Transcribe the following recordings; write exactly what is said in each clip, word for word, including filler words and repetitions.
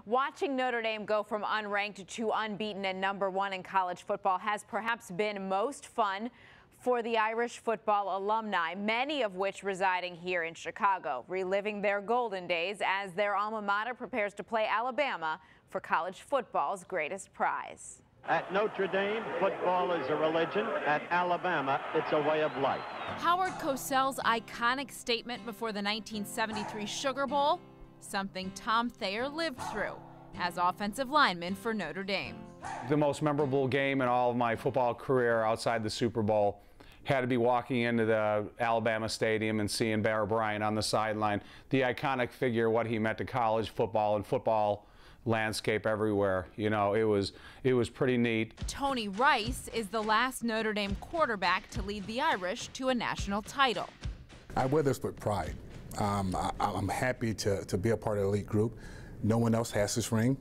Watching Notre Dame go from unranked to unbeaten and number one in college football has perhaps been most fun for the Irish football alumni, many of which residing here in Chicago, reliving their golden days as their alma mater prepares to play Alabama for college football's greatest prize. At Notre Dame, football is a religion. At Alabama, it's a way of life. Howard Cosell's iconic statement before the nineteen seventy-three Sugar Bowl, something Tom Thayer lived through as offensive lineman for Notre Dame. The most memorable game in all of my football career outside the Super Bowl had to be walking into the Alabama Stadium and seeing Bear Bryant on the sideline. The iconic figure, what he meant to college football and football landscape everywhere. You know, it was it was pretty neat. Tony Rice is the last Notre Dame quarterback to lead the Irish to a national title. I wear this with pride. Um, I, I'm happy to, to be a part of the elite group. No one else has this ring,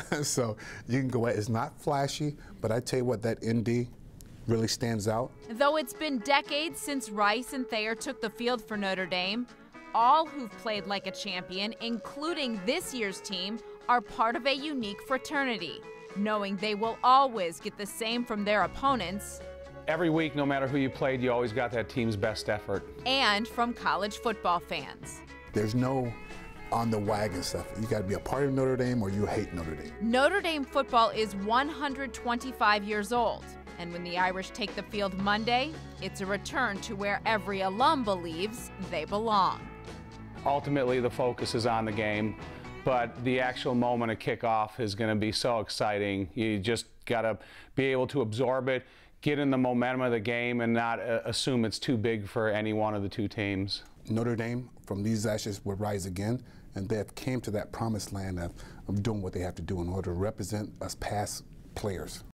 so you can go ahead. It's not flashy, but I tell you what, that N D really stands out. Though it's been decades since Rice and Thayer took the field for Notre Dame, all who've played like a champion, including this year's team, are part of a unique fraternity, knowing they will always get the same from their opponents. Every week, no matter who you played, you always got that team's best effort. And from college football fans. There's no on the wagon stuff. You got to be a part of Notre Dame or you hate Notre Dame. Notre Dame football is one hundred twenty-five years old. And when the Irish take the field Monday, it's a return to where every alum believes they belong. Ultimately, the focus is on the game, but the actual moment of kickoff is going to be so exciting. You just got to be able to absorb it, get in the momentum of the game, and not uh, assume it's too big for any one of the two teams. Notre Dame, from these ashes, will rise again, and they have came to that promised land of, of doing what they have to do in order to represent us past players.